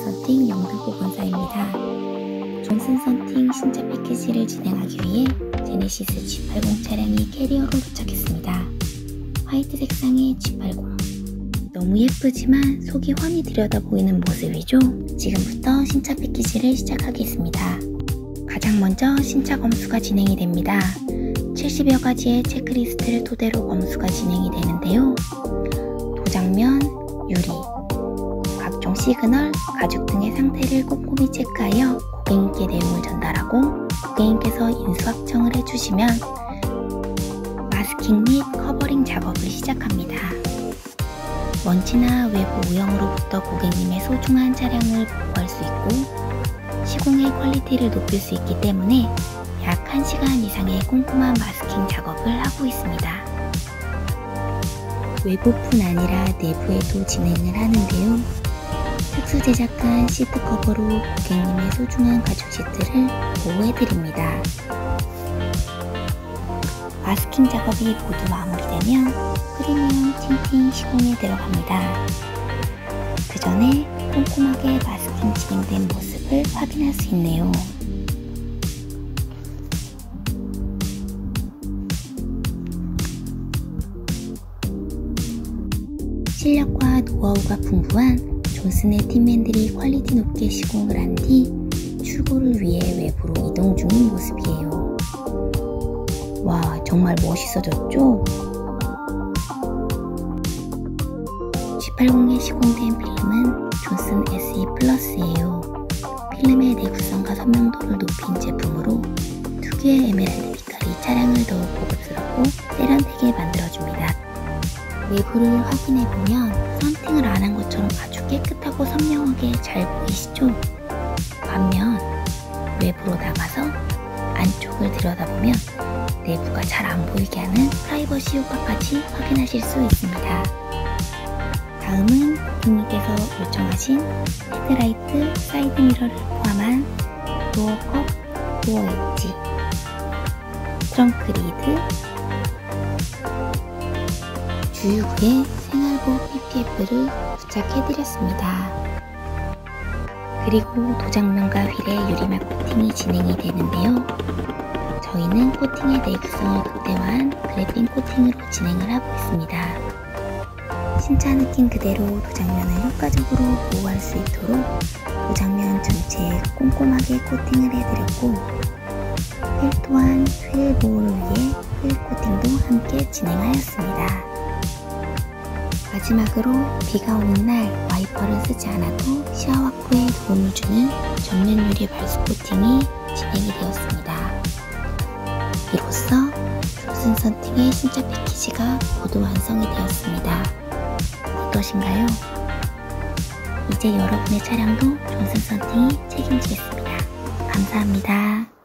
존슨선팅 영등포 본사입니다. 존슨선팅 신차 패키지를 진행하기 위해 제네시스 G80 차량이 캐리어로 도착했습니다. 화이트 색상의 G80. 너무 예쁘지만 속이 훤히 들여다 보이는 모습이죠. 지금부터 신차 패키지를 시작하겠습니다. 가장 먼저 신차 검수가 진행이 됩니다. 70여 가지의 체크리스트를 토대로 검수가 진행이 되는데요. 도장면, 유리, 각종 시그널, 가죽 등의 상태를 꼼꼼히 체크하여 고객님께 내용을 전달하고 고객님께서 인수확정을 해주시면 마스킹 및 커버링 작업을 시작합니다. 먼지나 외부 오염으로부터 고객님의 소중한 차량을 보호할 수 있고 시공의 퀄리티를 높일 수 있기 때문에 약 1시간 이상의 꼼꼼한 마스킹 작업을 하고 있습니다. 외부뿐 아니라 내부에도 진행을 하는데요. 특수 제작한 시트 커버로 고객님의 소중한 가죽 시트를 보호해드립니다. 마스킹 작업이 모두 마무리되면 프리미엄 틴팅 시공에 들어갑니다. 그 전에 꼼꼼하게 마스킹 진행된 모습을 확인할 수 있네요. 실력과 노하우가 풍부한 존슨의 팀맨들이 퀄리티 높게 시공을 한 뒤 출고를 위해 외부로 이동 중인 모습이에요. 와, 정말 멋있어졌죠? G80에 시공된 필름은 존슨 SE 플러스예요. 필름의 내구성과 선명도를 높인 제품으로 특유의 에메랄드 빛깔이 차량을 더욱 고급스럽고 세련되게 만들어줍니다. 외부를 확인해보면 썬팅을 안 한 것처럼 아주 깨끗하고 선명하게 잘 보이시죠? 반면 외부로 나가서 안쪽을 들여다보면 내부가 잘 안 보이게 하는 프라이버시 효과까지 확인하실 수 있습니다. 다음은 고객님께서 요청하신 헤드라이트, 사이드미러를 포함한 도어컵, 도어 엣지, 트렁크 리드, 주유구에 생활보 PPF를 부착해드렸습니다. 그리고 도장면과 휠에 유리막 코팅이 진행이 되는데요. 저희는 코팅의 내구성을 극대화한 그래핀 코팅으로 진행을 하고 있습니다. 신차 느낌 그대로 도장면을 효과적으로 보호할 수 있도록 도장면 전체에 꼼꼼하게 코팅을 해드렸고 휠 또한 휠 보호를 위해 휠 코팅도 함께 진행하였습니다. 마지막으로 비가 오는 날 와이퍼를 쓰지 않아도 시야 확보에 도움을 주는 전면 유리 발수 코팅이 진행이 되었습니다. 이로써 존슨선팅의 신차 패키지가 모두 완성이 되었습니다. 어떠신가요? 이제 여러분의 차량도 존슨선팅이 책임지겠습니다. 감사합니다.